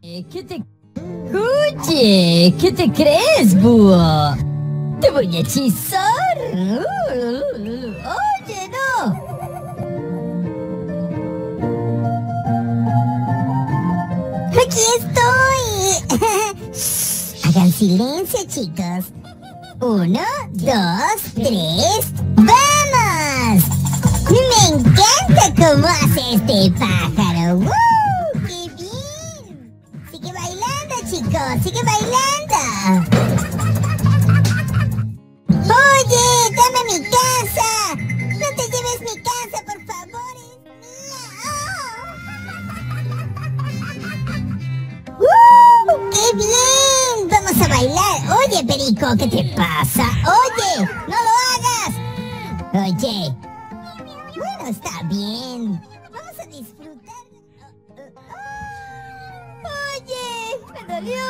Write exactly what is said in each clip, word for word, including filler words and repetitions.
¿Qué te... Oye, ¿qué te crees, búho? Te voy a hechizar. Oye, no. ¡Aquí estoy! Hagan silencio, chicos. Uno, dos, tres. ¡Vamos! Me encanta cómo hace este pájaro. ¡Woo! ¡Qué bien! Sigue bailando, chicos. Sigue bailando. Oye, dame mi casa. No te lleves mi casa, por favor. Es mía. ¡Oh! ¡Uh! ¡Qué bien! Vamos a bailar. Oye, Perico, ¿qué te pasa? Oye, no lo hagas. Oye. Bueno, está bien. Vamos a disfrutar. Oye, me dolió.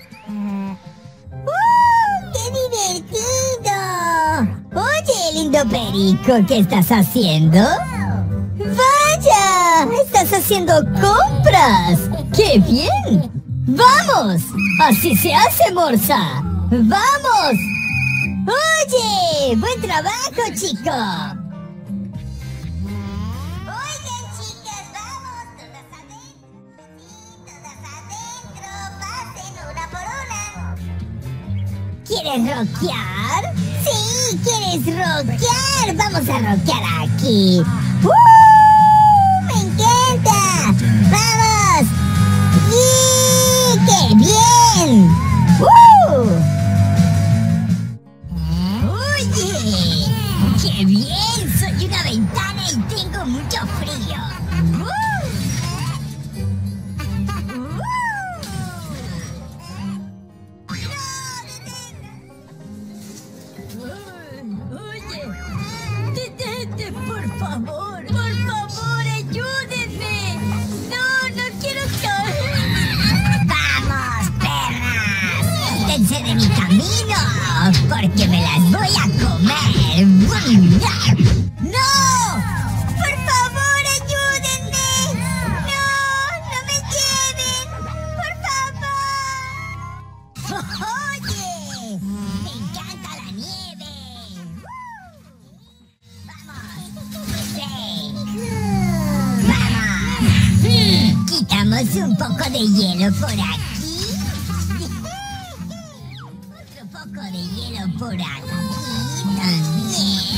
¡Uh! ¡Qué divertido! Oye, lindo Perico, ¿qué estás haciendo? ¡Vaya! ¡Estás haciendo compras! ¡Qué bien! ¡Vamos! ¡Así se hace, Morsa! ¡Vamos! ¡Oye! ¡Buen trabajo, chico! Oigan, chicas, vamos. Todas adentro. Sí, todas adentro. Pasen una por una. ¿Quieres rockear? Sí, ¿quieres rockear? Vamos a rockear aquí. ¡Uh! ¡Me encanta! ¡Vamos! ¡Y qué bien! ¡Uh! ¡Oye! ¡Qué bien! Soy una ventana y tengo mucho frío. ¡Uh! ¡Uh! Oye, detente, por favor. Por favor, ayúdenme. No, no quiero caer. ¡Vamos, perras! ¡Quítense de mi camino! Porque me las voy a comer. ¡No! ¡Por favor, ayúdenme! ¡No! ¡No me lleven! ¡Por favor! ¡Oye! ¡Me encanta la nieve! ¡Vamos! ¡Sí! ¡Vamos! Quitamos un poco de hielo por aquí. Otro poco de hielo por aquí también.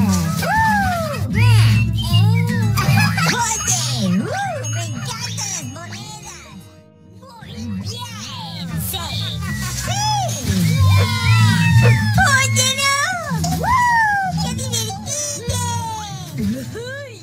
¡Oye! ¡Uh! ¡Me encantan las monedas! ¡Muy bien! ¡Sí! ¡Sí! ¡Oye, no! ¡Uh! ¡Qué divertido!